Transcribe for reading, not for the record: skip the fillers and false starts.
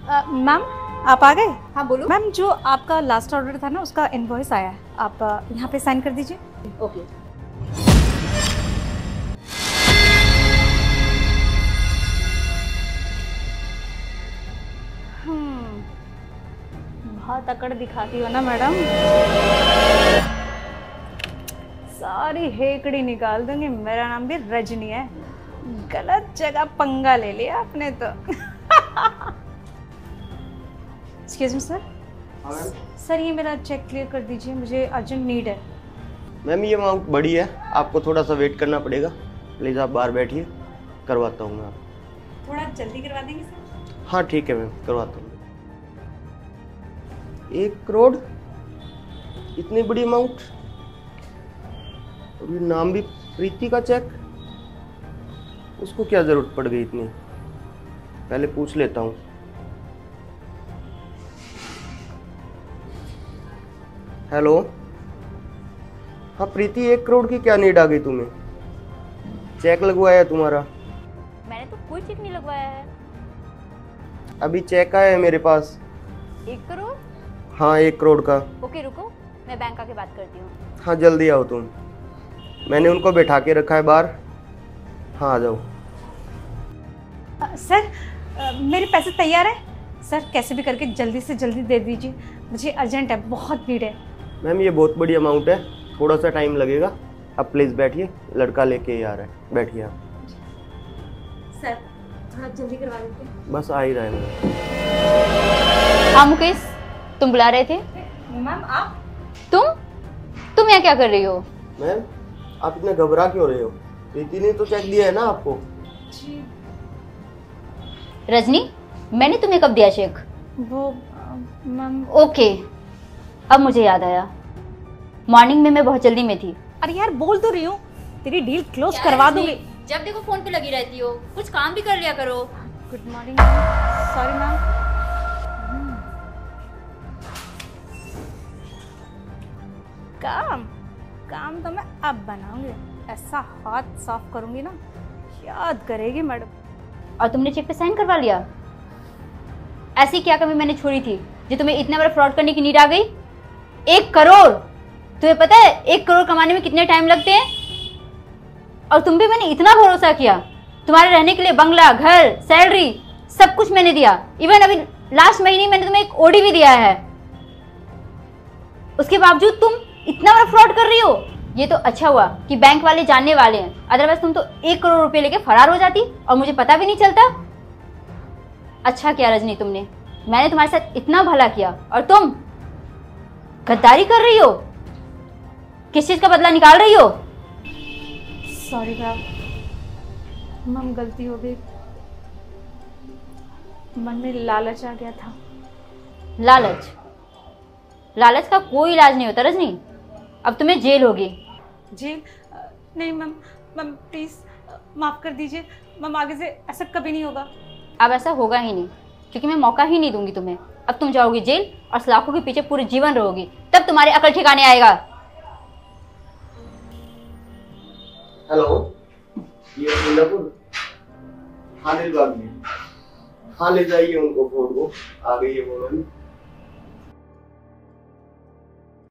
Ma'am आप आ गए? हाँ बोलो। मैम जो आपका लास्ट ऑर्डर था ना उसका इनवॉइस आया है, आप यहाँ पे साइन कर दीजिए। ओके। बहुत अकड़ दिखाती हो ना मैडम, सारी हेकड़ी निकाल दूंगी। मेरा नाम भी रजनी है। गलत जगह पंगा ले लिया आपने तो। Excuse me sir. सर ये मेरा चेक क्लियर कर दीजिए, मुझे अर्जेंट नीड है। मैम ये अमाउंट बड़ी है, आपको थोड़ा सा वेट करना पड़ेगा। प्लीज़ आप बाहर बैठिए, करवाता हूँ मैं। थोड़ा जल्दी करवा देंगे सर? हाँ ठीक है मैम, करवाता हूँ। 1 करोड़, इतनी बड़ी अमाउंट, और ये नाम भी प्रीति का चेक। उसको क्या ज़रूरत पड़ गई इतनी, पहले पूछ लेता हूँ। हेलो, हाँ प्रीति, 1 करोड़ की क्या नीड आ गई तुम्हें? चेक लगवाया है तुम्हारा? मैंने तो कोई चेक नहीं लगवाया है। अभी चेक आया है मेरे पास। 1 करोड़? हाँ 1 करोड़ का। ओके रुको, मैं बैंक आके बात करती हूँ। हाँ जल्दी आओ तुम, मैंने उनको बैठा के रखा है बाहर। हाँ आ जाओ। सर मेरे पैसे तैयार है सर, कैसे भी करके जल्दी से जल्दी दे दीजिए, मुझे अर्जेंट है, बहुत भीड़ है। मैम ये बहुत बड़ी अमाउंट है, थोड़ा सा टाइम लगेगा। आप प्लीज़ बैठिए, लड़का लेके ही आ रहा है, बैठिए आप। सर थोड़ा जल्दी करवा देते हैं। बस आ ही रहा है मैम। हाँ मुकेश, तुम बुला रहे थे? मैम आप? तुम यहाँ क्या कर रही हो? मैम आप इतने घबरा क्यों रहे हो? प्रीति ने तो चेक दिया है ना आपको। जी रजनी, मैंने तुम्हें कब दिया चेक? वो मैम। ओके, अब मुझे याद आया, मॉर्निंग में मैं बहुत जल्दी में थी। अरे यार बोल तो रही हूँ, तेरी डील क्लोज करवा दूंगी। जब देखो फोन पे लगी रहती हो, कुछ काम भी कर लिया करो। Good morning, sorry ma'am. काम काम तो मैं अब बनाऊंगी, ऐसा हाथ साफ करूंगी ना, याद करेगी मैडम। और तुमने चेक पे साइन करवा लिया? ऐसी क्या कमी मैंने छोड़ी थी जो तुम्हें इतना बड़ा फ्रॉड करने की नीड आ गई? 1 करोड़! तुम्हें पता है 1 करोड़ कमाने में कितने टाइम लगते हैं? और तुम भी मैंने इतना भरोसा किया, तुम्हारे रहने के लिए बंगला, घर, सैलरी सब कुछ मैंने दिया। इवन अभी लास्ट महीने मैंने तुम्हें एक ओडी भी दिया है। उसके बावजूद तुम इतना बड़ा फ्रॉड कर रही हो। ये तो अच्छा हुआ कि बैंक वाले जानने वाले हैं, अदरवाइज तुम तो 1 करोड़ रुपए लेके फरार हो जाती और मुझे पता भी नहीं चलता। अच्छा किया रजनी तुमने, मैंने तुम्हारे साथ इतना भला किया और तुम गद्दारी कर रही हो। किस चीज का बदला निकाल रही हो? सॉरी मैम, गलती हो गई, मन में लालच आ गया था। लालच? लालच का कोई इलाज नहीं होता रजनी, अब तुम्हें जेल होगी। जेल? नहीं मैम, मैम प्लीज माफ कर दीजिए मैम, आगे से ऐसा कभी नहीं होगा। अब ऐसा होगा ही नहीं, क्योंकि मैं मौका ही नहीं दूंगी तुम्हें। अब तुम जाओगी जेल और सलाखों के पीछे पूरे जीवन रहोगी, तब तुम्हारी अकल ठिकाने आएगा। हेलो, ये सिंगापुर? हाँ दिलबाग में। हाँ ले जाइए उनको, फोन को आ गई है वो मैम।